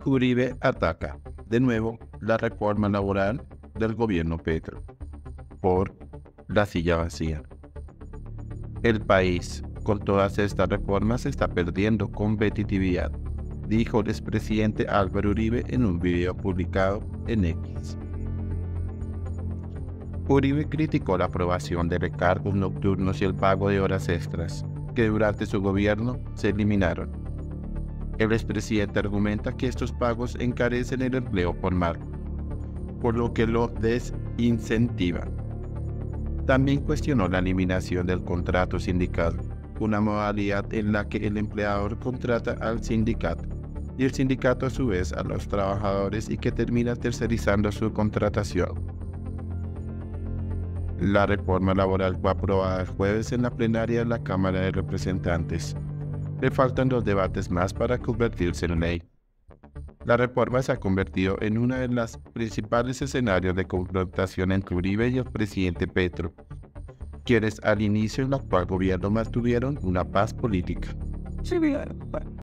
Uribe ataca de nuevo la reforma laboral del gobierno Petro por la silla vacía. El país, con todas estas reformas, está perdiendo competitividad, dijo el expresidente Álvaro Uribe en un video publicado en X. Uribe criticó la aprobación de recargos nocturnos y el pago de horas extras, que durante su gobierno se eliminaron. El expresidente argumenta que estos pagos encarecen el empleo formal, por lo que lo desincentivan. También cuestionó la eliminación del contrato sindical, una modalidad en la que el empleador contrata al sindicato y el sindicato a su vez a los trabajadores y que termina tercerizando su contratación. La reforma laboral fue aprobada el jueves en la plenaria de la Cámara de Representantes. Le faltan 2 debates más para convertirse en ley. La reforma se ha convertido en uno de los principales escenarios de confrontación entre Uribe y el presidente Petro, quienes al inicio del actual gobierno mantuvieron una paz política.